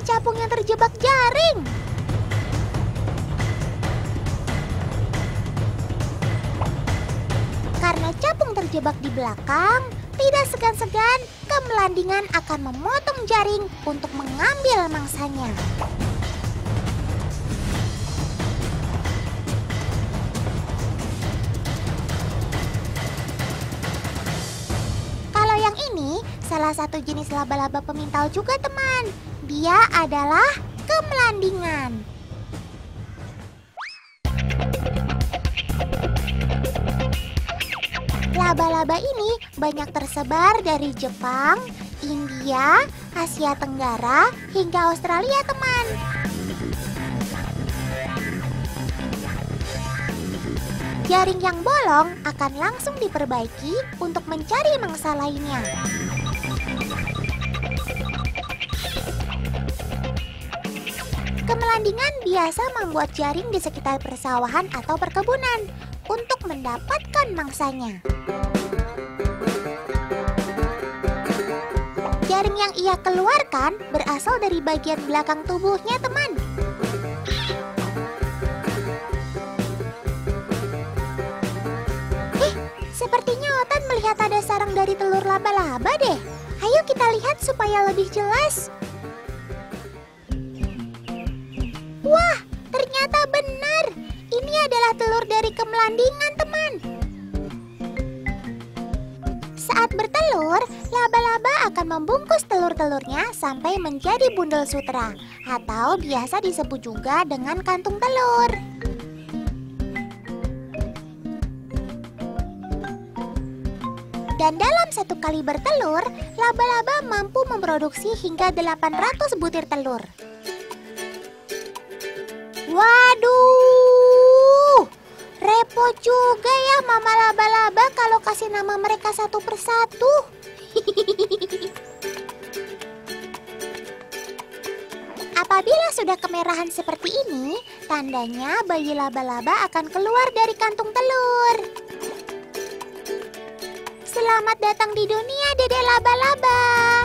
capung yang terjebak jaring. Karena capung terjebak di belakang, tidak segan-segan kemelandingan akan memotong jaring untuk mengambil mangsanya. Kalau yang ini salah satu jenis laba-laba pemintal juga, teman. Dia adalah kemelandingan. Laba-laba ini banyak tersebar dari Jepang, India, Asia Tenggara, hingga Australia, teman. Jaring yang bolong akan langsung diperbaiki untuk mencari mangsa lainnya. Kemelandingan biasa membuat jaring di sekitar persawahan atau perkebunan untuk mendapatkan mangsanya. Jaring yang ia keluarkan berasal dari bagian belakang tubuhnya, teman. Sepertinya Otan melihat ada sarang dari telur laba-laba deh. Ayo kita lihat supaya lebih jelas. Wah, ternyata benar. Ini adalah telur dari kemelandingan, teman. Saat bertelur, laba-laba akan membungkus telur-telurnya sampai menjadi bundel sutera, atau biasa disebut juga dengan kantung telur. Dan dalam satu kali bertelur, laba-laba mampu memproduksi hingga 800 butir telur. Waduh, repot juga ya mama laba-laba kalau kasih nama mereka satu persatu. Apabila sudah kemerahan seperti ini, tandanya bayi laba-laba akan keluar dari kantung telur. Selamat datang di dunia, Dede Laba-laba.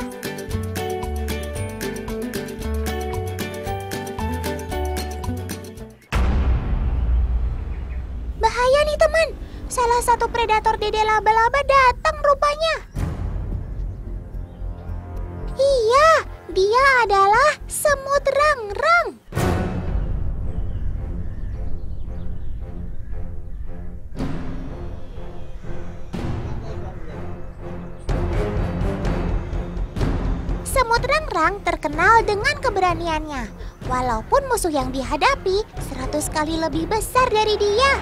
Bahaya nih, teman. Salah satu predator Dede Laba-laba datang rupanya. Iya, dia adalah semut rangrang. Semut rangrang terkenal dengan keberaniannya. Walaupun musuh yang dihadapi 100 kali lebih besar dari dia.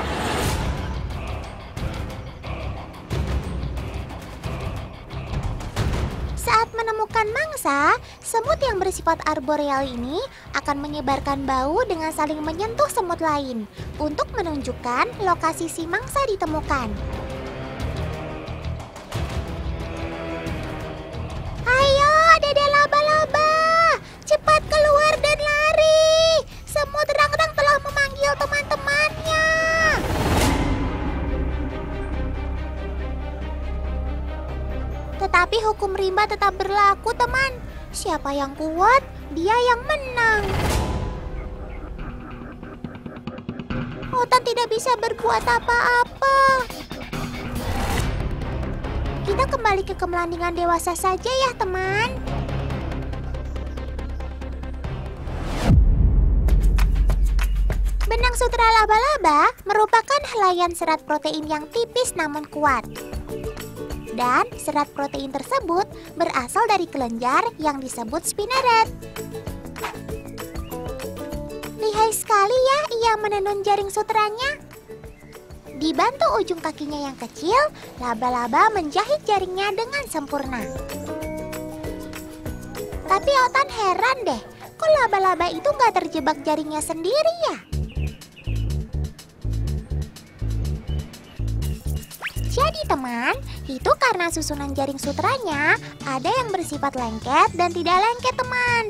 Saat menemukan mangsa, semut yang bersifat arboreal ini akan menyebarkan bau dengan saling menyentuh semut lain untuk menunjukkan lokasi si mangsa ditemukan. Ayo, Dede Laba-laba, cepat keluar dan lari. Semut rangrang telah memanggil teman-temannya. Tetapi hukum rimba tetap berlaku, teman. Siapa yang kuat, dia yang menang. Otan tidak bisa berbuat apa-apa. Kita kembali ke kemelandingan dewasa saja ya, teman. Benang sutera laba-laba merupakan helaian serat protein yang tipis namun kuat. Dan serat protein tersebut berasal dari kelenjar yang disebut spinneret. Lihai sekali ya ia menenun jaring suteranya. Dibantu ujung kakinya yang kecil, laba-laba menjahit jaringnya dengan sempurna. Tapi Otan heran deh, kok laba-laba itu nggak terjebak jaringnya sendiri ya? Jadi teman, itu karena susunan jaring sutranya ada yang bersifat lengket dan tidak lengket, teman.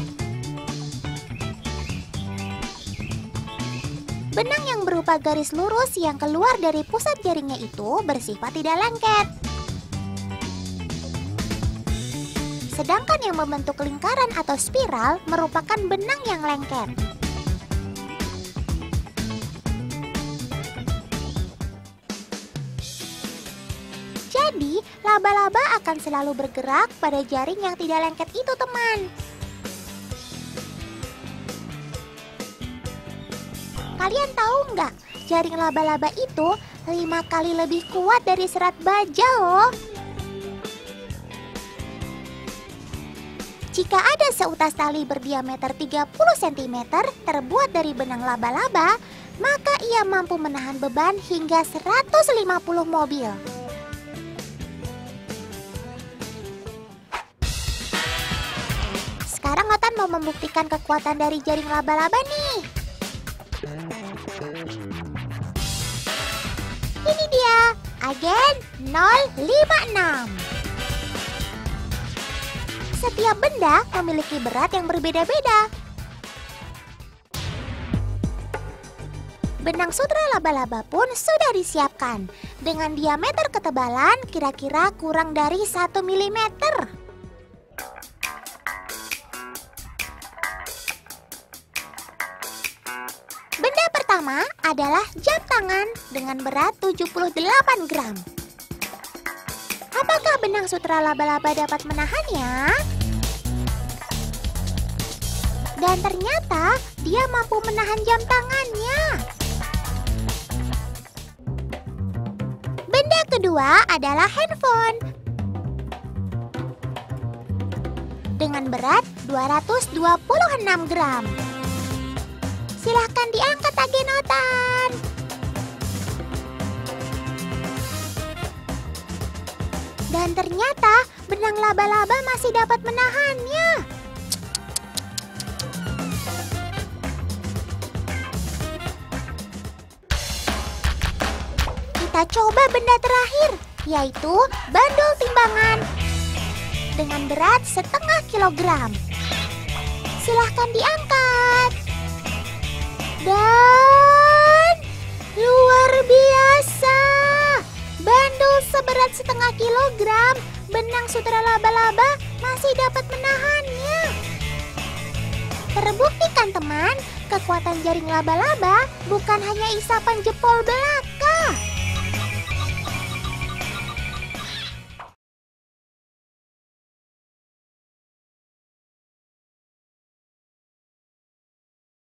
Benang yang berupa garis lurus yang keluar dari pusat jaringnya itu bersifat tidak lengket. sedangkan yang membentuk lingkaran atau spiral merupakan benang yang lengket. Jadi, laba-laba akan selalu bergerak pada jaring yang tidak lengket itu, teman. Kalian tahu nggak, jaring laba-laba itu 5 kali lebih kuat dari serat baja loh. Jika ada seutas tali berdiameter 30 cm terbuat dari benang laba-laba, maka ia mampu menahan beban hingga 150 mobil. Sekarang Otan mau membuktikan kekuatan dari jaring laba-laba nih. Ini dia, agen 056. Setiap benda memiliki berat yang berbeda-beda. Benang sutra laba-laba pun sudah disiapkan dengan diameter ketebalan kira-kira kurang dari 1 mm. Benda pertama adalah jam tangan dengan berat 78 gram. Apakah benang sutra laba-laba dapat menahannya? Dan ternyata dia mampu menahan jam tangannya. Benda kedua adalah handphone. Dengan berat 226 gram. Silahkan diangkat agen Otan. Dan ternyata benang laba-laba masih dapat menahannya. Kita coba benda terakhir, yaitu bandul timbangan dengan berat 0,5 kilogram. Silahkan diangkat. Dan luar biasa, bandul seberat 0,5 kilogram, benang sutra laba-laba masih dapat menahannya. Terbukti kan teman, kekuatan jaring laba-laba bukan hanya isapan jempol belaka.